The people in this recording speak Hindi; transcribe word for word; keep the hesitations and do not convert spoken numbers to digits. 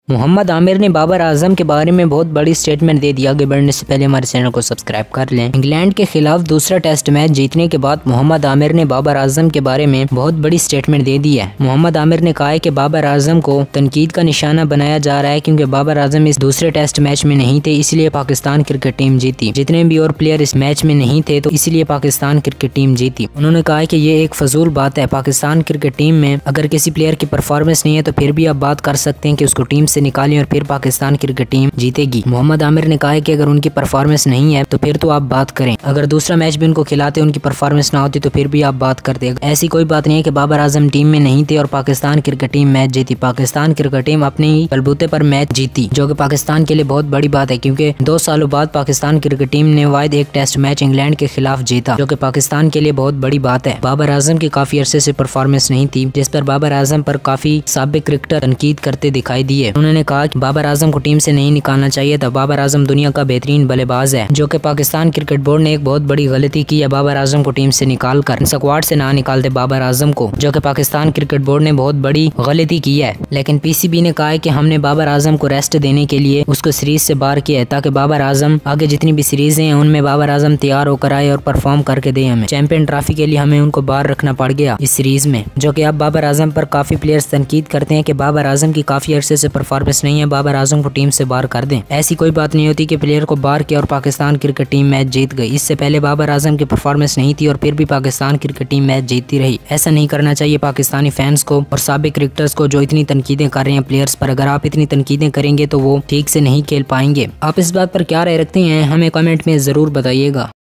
मोहम्मद आमिर ने बाबर आजम के बारे में बहुत बड़ी स्टेटमेंट दे दी। आगे बढ़ने से पहले हमारे चैनल को सब्सक्राइब कर लें। इंग्लैंड के खिलाफ दूसरा टेस्ट मैच जीतने के बाद मोहम्मद आमिर ने बाबर आजम के बारे में बहुत बड़ी स्टेटमेंट दे दी है। मोहम्मद आमिर ने कहा है कि बाबर आजम को तनकीद का निशाना बनाया जा रहा है क्योंकि बाबर आजम इस दूसरे टेस्ट मैच में नहीं थे, इसलिए पाकिस्तान क्रिकेट टीम जीती। जितने भी और प्लेयर इस मैच में नहीं थे तो इसलिए पाकिस्तान क्रिकेट टीम जीती। उन्होंने कहा है कि ये एक फजूल बात है। पाकिस्तान क्रिकेट टीम में अगर किसी प्लेयर की परफॉर्मेंस नहीं है तो फिर भी आप बात कर सकते हैं कि उसको टीम से निकालें और फिर पाकिस्तान क्रिकेट टीम जीतेगी। मोहम्मद आमिर ने कहा है कि अगर उनकी परफॉर्मेंस नहीं है तो फिर तो आप बात करें। अगर दूसरा मैच भी उनको खिलाते उनकी परफॉर्मेंस ना होती तो फिर भी आप बात करते। ऐसी कोई बात नहीं है कि बाबर आजम टीम में नहीं थे और पाकिस्तान क्रिकेट टीम मैच जीती। पाकिस्तान क्रिकेट टीम अपने ही बलबूते पर मैच जीती, जो कि पाकिस्तान के लिए बहुत बड़ी बात है क्योंकि दो सालों बाद पाकिस्तान क्रिकेट टीम ने वाहिद एक टेस्ट मैच इंग्लैंड के खिलाफ जीता, जो कि पाकिस्तान के लिए बहुत बड़ी बात है। बाबर आजम की काफी अरसे से परफॉर्मेंस नहीं थी, जिस पर बाबर आजम पर काफी साबिक क्रिकेटर तनकीद करते दिखाई दिए। उन्होंने कहा कि बाबर आजम को टीम से नहीं निकालना चाहिए था। बाबर आजम दुनिया का बेहतरीन बल्लेबाज है, जो कि पाकिस्तान क्रिकेट बोर्ड ने एक बहुत बड़ी गलती की है बाबर आजम को टीम से निकाल कर स्क्वाड से ना निकालते बाबर आजम को, जो कि पाकिस्तान क्रिकेट बोर्ड ने बहुत बड़ी गलती की है। लेकिन पीसीबी ने कहा है कि हमने बाबर आजम को रेस्ट देने के लिए उसको सीरीज से बाहर किया है ताकि बाबर आजम आगे जितनी भी सीरीजें हैं उनमें बाबर आजम तैयार होकर आए और परफॉर्म करके दे। हमें चैंपियन ट्रॉफी के लिए हमें उनको बाहर रखना पड़ गया इस सीरीज में, जो कि अब बाबर आजम पर काफी प्लेयर्स तनकीद करते हैं कि बाबर आजम की काफी अरसे से परफॉर्मेंस नहीं है, बाबर आजम को टीम से बाहर कर दें। ऐसी कोई बात नहीं होती कि प्लेयर को बाहर किया और पाकिस्तान क्रिकेट टीम मैच जीत गई। इससे पहले बाबर आजम की परफॉर्मेंस नहीं थी और फिर भी पाकिस्तान क्रिकेट टीम मैच जीतती रही। ऐसा नहीं करना चाहिए पाकिस्तानी फैंस को और साबिक क्रिकेटर्स को जो इतनी तनकीदें कर रहे हैं प्लेयर्स पर। अगर आप इतनी तनकीदें करेंगे तो वो ठीक से नहीं खेल पाएंगे। आप इस बात पर क्या राय रखते हैं हमें कमेंट में जरूर बताइएगा।